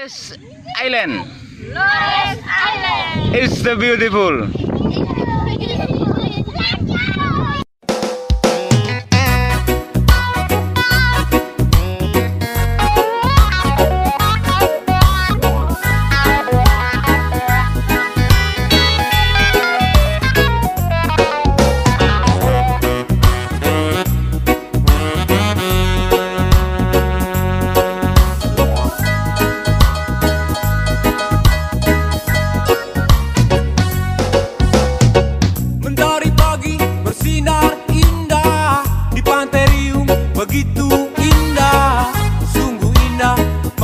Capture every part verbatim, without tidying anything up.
Flores Island. Flores Island. It's the beautiful. Begitu indah, sungguh indah,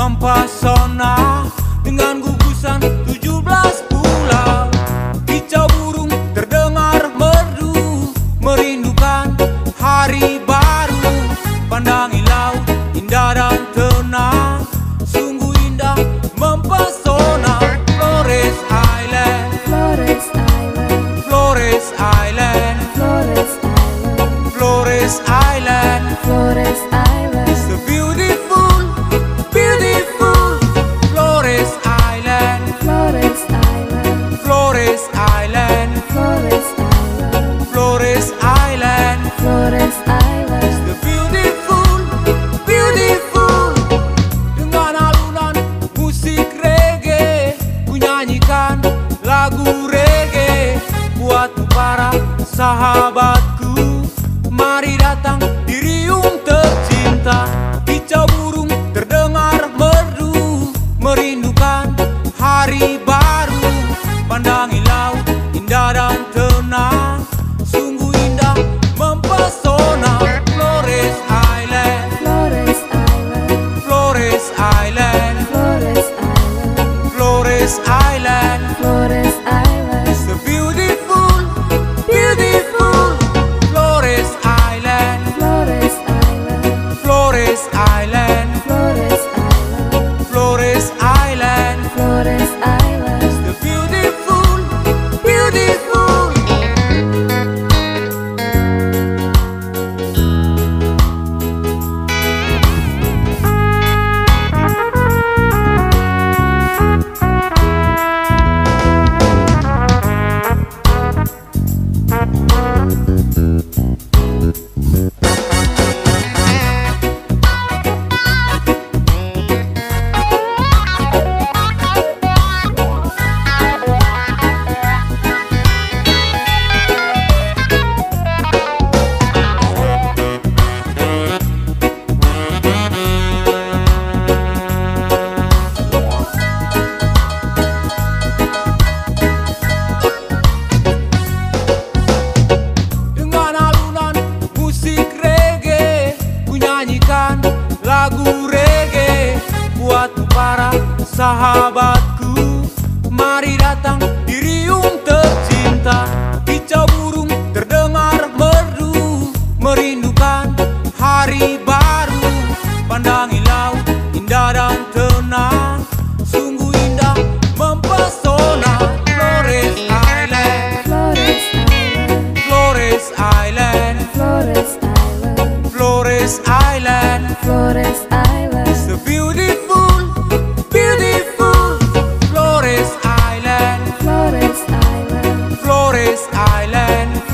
mempesona dengan gugusan tujuh belas pulau. Kicau burung terdengar merdu, merindukan hari baru. Pandangi laut indah dan tenang, sungguh indah, mempesona. Flores Island, Flores Island. Flores Island, Flores Island. Flores Island. Flores Island. It's a beautiful, beautiful Flores Island. Flores Island. Flores Island. Flores Island. Flores Island. Flores It's Island. the beautiful, beautiful. Dengan alunan musik reggae, ku nyanyikan lagu reggae buat para sahabatku. Mari datang di riung tercinta. Kicau burung terdengar merdu, merindukan hari baru. Pandangi laut indah dan tenang, sungguh indah, mempesona. Flores Island, Flores Island. Flores Island, Flores Island. Flores Island. Flores Island. It's a beautiful, beautiful Flores Island. Flores Island. Flores Island. Flores Island. Flores Island. Flores Island. It's the beautiful, beautiful. Lagu reggae buat para sahabatku. Mari datang di riung tercinta. Kicau burung terdengar merdu, merindukan hari baru. Pandangi laut indah dan tenang, sungguh indah, mempesona. Flores Island, Flores Island. Flores Island, Flores Island. Flores Island. Flores Island. It's a beautiful, beautiful Flores Island. Flores Island. Flores Island.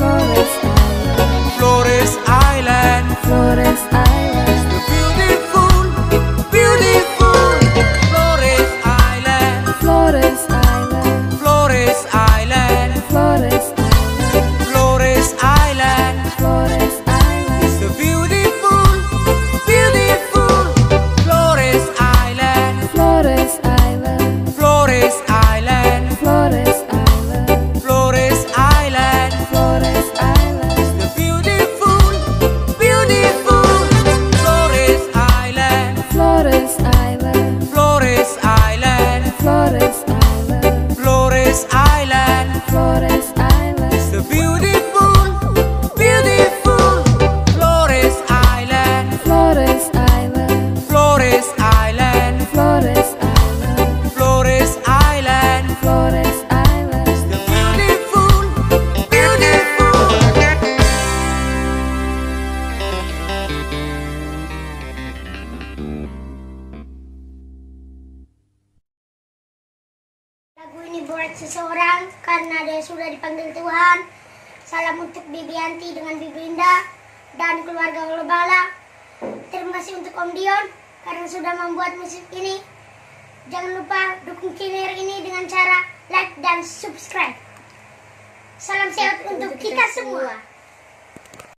seseorang karena dia sudah dipanggil Tuhan. Salam untuk Bibianti dengan Bibi Indah dan keluarga Globala. Terima kasih untuk Om Dion karena sudah membuat musik ini. Jangan lupa dukung channel ini dengan cara like dan subscribe. Salam sehat untuk kita semua.